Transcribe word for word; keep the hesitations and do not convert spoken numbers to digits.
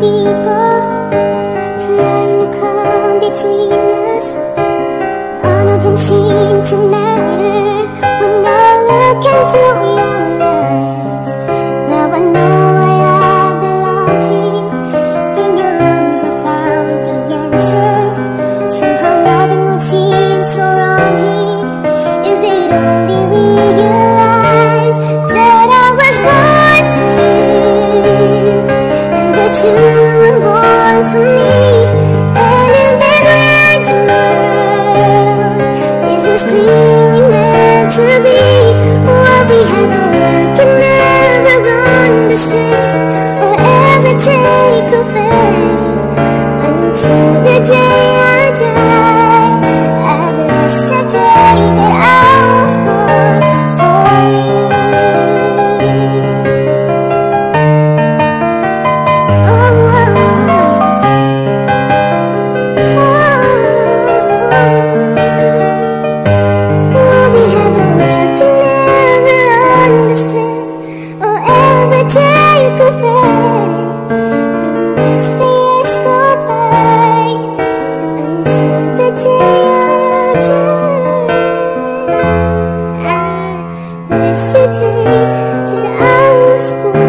people trying to come between us. None of them seem to matter when I look into your eyes. Now I know why I belong here. In your arms I found the answer. Somehow nothing would seem so wrong here if they'd only realize that I was born for you and that you were born for me. And in this random world, this was clearly meant to be. What we had the world can never understand or ever take away. Until the day I die, I bless the day that I was born for you. Oh, what we had the world can never understand or ever take away. And as the years go by, until the day I die, I bless the day that I was born.